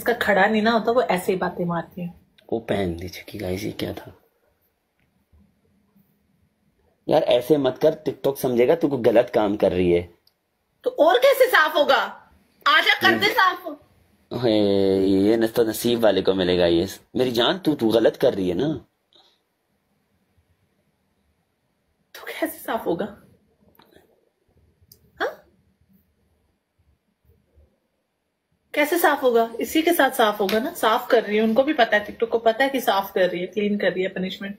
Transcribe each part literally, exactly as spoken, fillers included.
जिसका खड़ा नहीं ना होता वो ऐसे ही बातें मारती है। वो पहन दी चुकी गाइस, ये क्या था यार? ऐसे मत कर, टिकटॉक समझेगा तू को गलत काम कर रही है। तो और कैसे साफ होगा? आजा कर दे साफ। ये न तो नसीब वाले को मिलेगा ये। मेरी जान, तू तू गलत कर रही है ना। तो कैसे साफ होगा? हाँ, कैसे साफ होगा? इसी के साथ साफ होगा ना। साफ कर रही है, उनको भी पता है, टिकटॉक को पता है कि साफ कर रही है, क्लीन कर रही है, पनिशमेंट।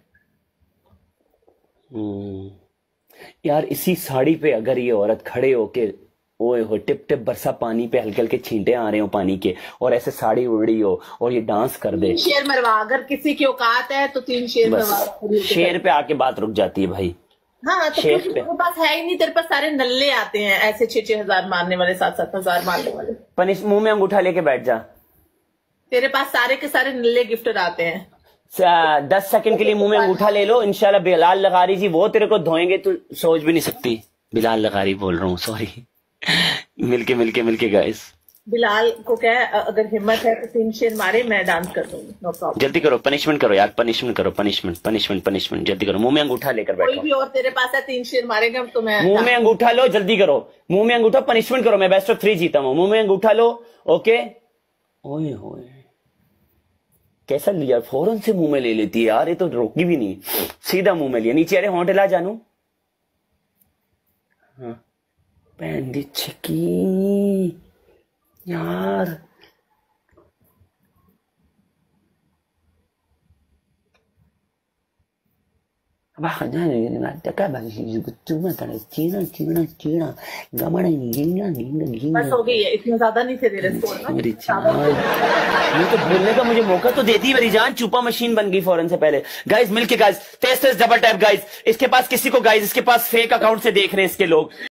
हम्म यार, इसी साड़ी पे अगर ये औरत खड़े होके ओए हो टिप टिप बरसा पानी पे हल्के हल्के छींटे आ रहे हो पानी के, और ऐसे साड़ी उड़ी हो और ये डांस कर दे। शेर मरवा, अगर किसी की औकात है तो तीन शेर मरवा। शेर पे आके बात रुक जाती है भाई। हाँ, तो शेर पे तेरे पास है ही नहीं, तेरे पास सारे नल्ले आते हैं ऐसे छह छह हजार मारने वाले, सात सात हजार मारने वाले। पनिश मुंह में अंगूठा लेके बैठ जा। तेरे पास सारे के सारे नल्ले गिफ्टर आते हैं। दस सेकंड के लिए मुंह में अंगूठा ले लो, इंशाल्लाह बिलाल लगारी जी वो तेरे को धोएंगे, तू सोच भी नहीं सकती। बिलाल लगारी बोल रहा हूँ, सॉरी। मिलके मिलके मिलके गाइस, बिलाल को क्या है, अगर हिम्मत है तो तीन शेर मारे, मैं डांस कर दूंगी, नो प्रॉब्लम। जल्दी करो, पनिशमेंट करो यार, पनिशमेंट करो, पनिशमेंट पनिशमेंट पनिशमेंट जल्दी करो। मुंह में अंगूठा लेकर बैठो। कोई भी और तेरे पास है तीन शेर मारेगा तो मैं। मुंह में अंगूठा लो, जल्दी करो, मुंह में अंगूठा, पनिशमेंट करो। मैं बेस्ट ऑफ थ्री जीता हूँ, मुंह में अंगूठा लो। ओके, ओए होए कैसा लिया, फौरन से मुंह में ले लेती है यार, ये तो रोकी भी नहीं, सीधा मुंह में लिया। नीचे अरे होंठ ला जानू। हाँ, पहन दी छिकी यार। बस हो गई है, इतना ज्यादा नहीं थे तेरे स्कोर। मेरी जान, ये तो बोलने का मुझे मौका तो देती मेरी जान। चुपा मशीन बन गई फौरन से पहले। गाइस मिलके गाइस, तेज तेज डबल टैप गाइस। इसके पास किसी को गाइस, इसके पास फेक अकाउंट से देख रहे हैं इसके लोग।